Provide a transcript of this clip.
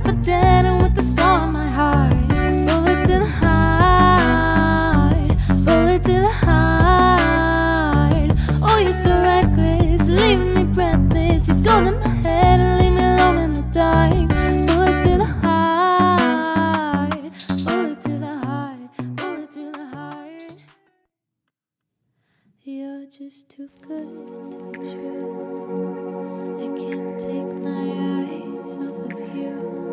left for dead and with the scar on my heart. Bullet to the heart, bullet to the heart. Oh, you're so reckless, leaving me breathless. You go to my head and leave me alone in the dark. Bullet to the heart, bullet to the heart, bullet to the heart. You're just too good to be true. I can't take my eyes off of you.